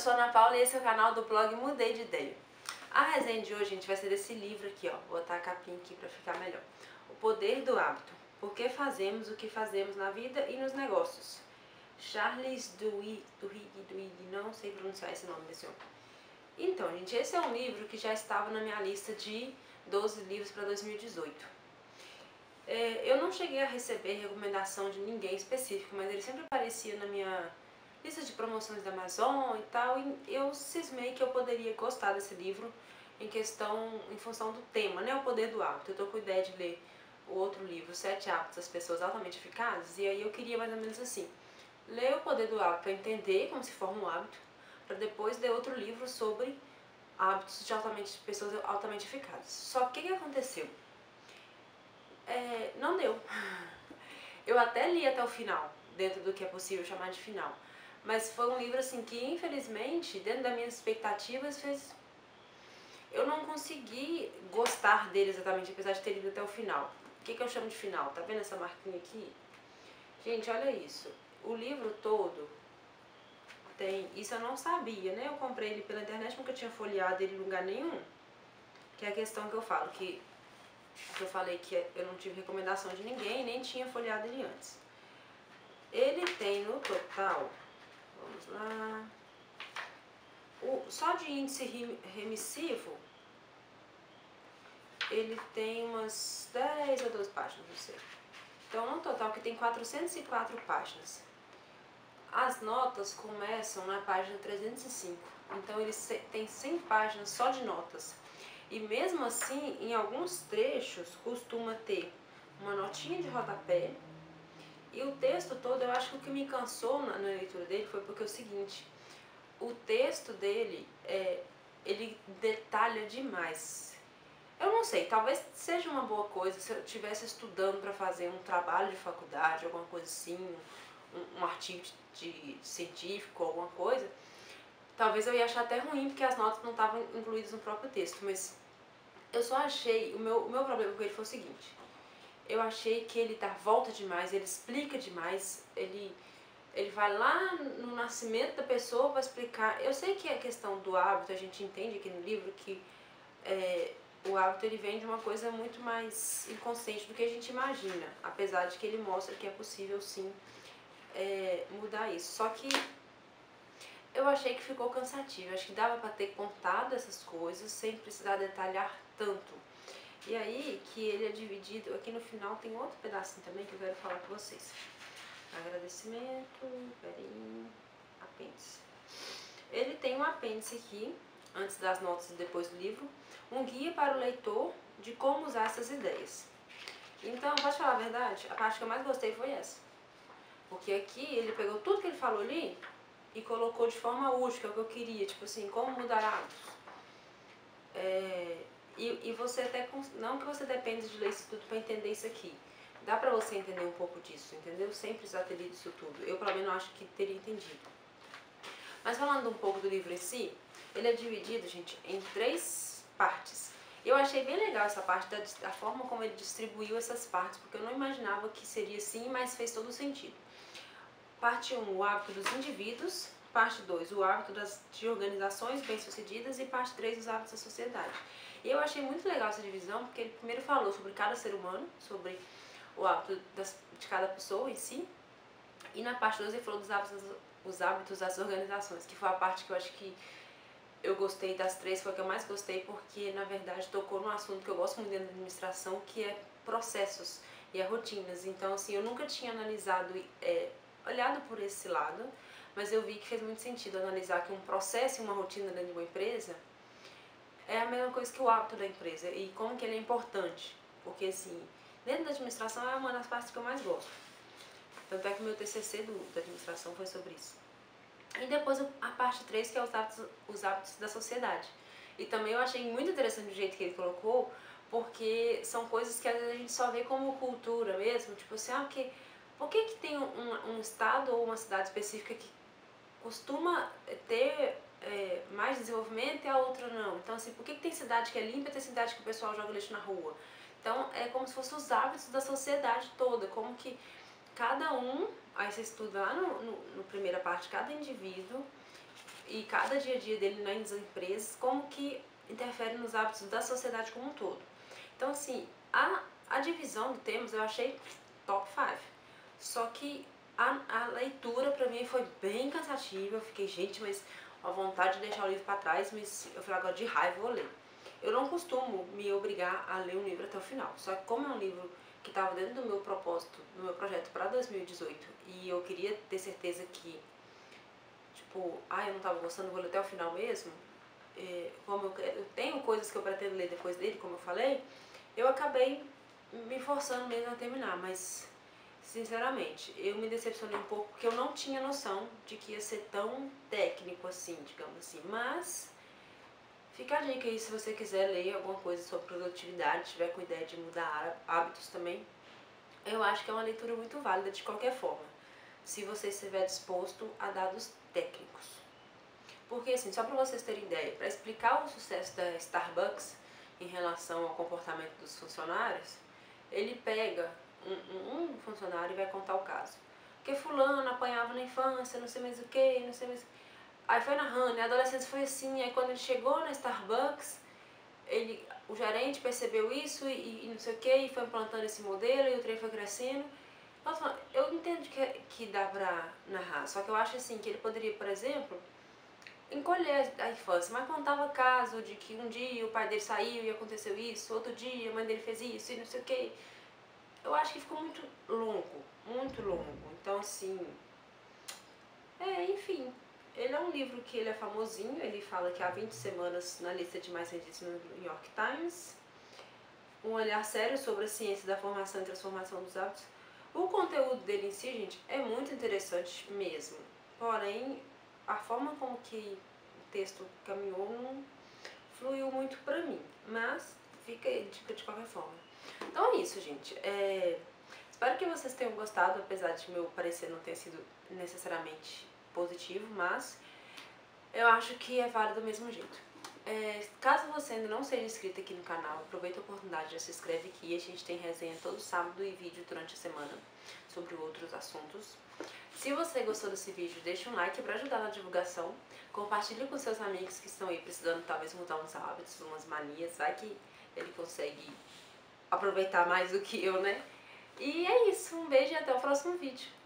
sou a Ana Paula e esse é o canal do blog Mudei de Ideia. A resenha de hoje, gente, vai ser desse livro aqui, ó. Vou botar a capinha aqui pra ficar melhor. O Poder do Hábito. Por que fazemos o que fazemos na vida e nos negócios. Charles Duhigg, não sei pronunciar esse nome desse homem. Então, gente, esse é um livro que já estava na minha lista de 12 livros para 2018. Eu não cheguei a receber recomendação de ninguém específico, mas ele sempre aparecia na minha lista de promoções da Amazon e tal, e eu cismei que eu poderia gostar desse livro em função do tema, né, o poder do hábito. Eu tô com a ideia de ler o outro livro, 7 hábitos das pessoas altamente eficazes, e aí eu queria mais ou menos assim, ler o poder do hábito para entender como se forma um hábito, para depois ler outro livro sobre hábitos de pessoas altamente eficazes. Só que o que aconteceu? Não deu. Eu até li até o final, dentro do que é possível chamar de final. Mas foi um livro assim que, infelizmente, dentro das minhas expectativas, eu não consegui gostar dele exatamente, apesar de ter lido até o final. O que eu chamo de final? Tá vendo essa marquinha aqui? Gente, olha isso. O livro todo tem... Isso eu não sabia, né? Eu comprei ele pela internet, nunca tinha folheado ele em lugar nenhum. Que é a questão que eu falo, que eu falei que eu não tive recomendação de ninguém, nem tinha folheado ele antes. Ele tem no total, vamos lá, só de índice remissivo, ele tem umas 10 a 12 páginas, não sei. Então, no total, que tem 404 páginas. As notas começam na página 305, então ele tem 100 páginas só de notas. E mesmo assim, em alguns trechos, costuma ter uma notinha de rodapé. E o texto todo, eu acho que o que me cansou na leitura dele foi porque é o seguinte, o texto dele, ele detalha demais. Eu não sei, talvez seja uma boa coisa se eu estivesse estudando para fazer um trabalho de faculdade, alguma coisa assim, um artigo científico, alguma coisa, talvez eu ia achar até ruim porque as notas não estavam incluídas no próprio texto, mas eu só achei, o meu problema com ele foi o seguinte, eu achei que ele dá volta demais, ele explica demais, ele vai lá no nascimento da pessoa para explicar. Eu sei que a questão do hábito, a gente entende aqui no livro que o hábito ele vem de uma coisa muito mais inconsciente do que a gente imagina, apesar de que ele mostra que é possível sim mudar isso. Só que eu achei que ficou cansativo, acho que dava para ter contado essas coisas sem precisar detalhar tanto. E aí que ele é dividido, aqui no final tem outro pedacinho também que eu quero falar com vocês. Agradecimento, peraí, apêndice. Ele tem um apêndice aqui, antes das notas e depois do livro, um guia para o leitor de como usar essas ideias. Então, pode falar a verdade, a parte que eu mais gostei foi essa. Porque aqui ele pegou tudo que ele falou ali e colocou de forma útil, que é o que eu queria, tipo assim, como mudar hábitos. E você até, não que você dependa de ler isso tudo para entender isso aqui. Dá pra você entender um pouco disso, entendeu? Sem precisar ter lido isso tudo. Eu, pelo menos, acho que teria entendido. Mas falando um pouco do livro em si, ele é dividido, gente, em 3 partes. Eu achei bem legal essa parte, da forma como ele distribuiu essas partes, porque eu não imaginava que seria assim, mas fez todo sentido. Parte 1, o hábito dos indivíduos. Parte 2, o hábito de organizações bem-sucedidas. E parte 3, os hábitos da sociedade. E eu achei muito legal essa divisão, porque ele primeiro falou sobre cada ser humano, sobre o hábito de cada pessoa em si. E na parte 2 ele falou dos hábitos das organizações, que foi a parte que eu acho que eu gostei das 3, foi a que eu mais gostei, porque na verdade tocou num assunto que eu gosto muito dentro da administração, que é processos e rotinas. Então assim, eu nunca tinha analisado, olhado por esse lado, mas eu vi que fez muito sentido analisar que um processo e uma rotina dentro de uma empresa é a mesma coisa que o hábito da empresa e como que ele é importante, porque assim, dentro da administração é uma das partes que eu mais gosto. Tanto é que o meu TCC da administração foi sobre isso. E depois a parte 3, que é os hábitos da sociedade. E também eu achei muito interessante o jeito que ele colocou, porque são coisas que às vezes a gente só vê como cultura mesmo, tipo assim, por que tem um estado ou uma cidade específica que costuma ter mais desenvolvimento e a outra não? Então assim, por que tem cidade que é limpa e tem cidade que o pessoal joga lixo na rua? Então é como se fossem os hábitos da sociedade toda, como que cada um, aí você estuda lá no primeira parte, cada indivíduo, e cada dia a dia dele nas empresas, como que interfere nos hábitos da sociedade como um todo. Então, assim, a divisão de temas eu achei top 5. Só que a leitura pra mim foi bem cansativa. Eu fiquei, gente, mas a vontade de deixar o livro pra trás, mas eu falei, agora de raiva eu vou ler. Eu não costumo me obrigar a ler um livro até o final. Só que como é um livro que estava dentro do meu propósito, do meu projeto para 2018, e eu queria ter certeza que, tipo, eu não tava gostando, vou ler até o final mesmo, como eu tenho coisas que eu pretendo ler depois dele, como eu falei, eu acabei me forçando mesmo a terminar, mas sinceramente, eu me decepcionei um pouco porque eu não tinha noção de que ia ser tão técnico assim, digamos assim, mas fica a dica aí se você quiser ler alguma coisa sobre produtividade, tiver com ideia de mudar hábitos também, eu acho que é uma leitura muito válida de qualquer forma, se você estiver disposto a dados técnicos. Porque assim, só para vocês terem ideia, para explicar o sucesso da Starbucks em relação ao comportamento dos funcionários, ele pega um funcionário e vai contar o caso. Porque fulano apanhava na infância, não sei mais o que, não sei mais... Aí foi narrando, a adolescência foi assim, aí quando ele chegou na Starbucks, o gerente percebeu isso e não sei o que, e foi implantando esse modelo e o trem foi crescendo. Nossa, eu entendo que dá pra narrar, só que eu acho assim, que ele poderia, por exemplo, encolher a infância, mas contava caso de que um dia o pai dele saiu e aconteceu isso, outro dia a mãe dele fez isso e não sei o que. Eu acho que ficou muito longo, muito longo. Então, assim, enfim, ele é um livro que ele é famosinho, ele fala que há 20 semanas na lista de mais vendidos no New York Times. Um olhar sério sobre a ciência da formação e transformação dos hábitos. O conteúdo dele em si, gente, é muito interessante mesmo. Porém, a forma como que o texto caminhou não fluiu muito pra mim. Mas fica aí dica de qualquer forma. Então é isso, gente. Espero que vocês tenham gostado, apesar de meu parecer não ter sido necessariamente positivo, mas eu acho que é válido do mesmo jeito. Caso você ainda não seja inscrito aqui no canal, aproveita a oportunidade, já se inscreve aqui. A gente tem resenha todo sábado e vídeo durante a semana sobre outros assuntos. Se você gostou desse vídeo, deixa um like para ajudar na divulgação. Compartilhe com seus amigos que estão aí precisando talvez mudar uns hábitos, umas manias. Vai que ele consegue aproveitar mais do que eu, né? E é isso, um beijo e até o próximo vídeo.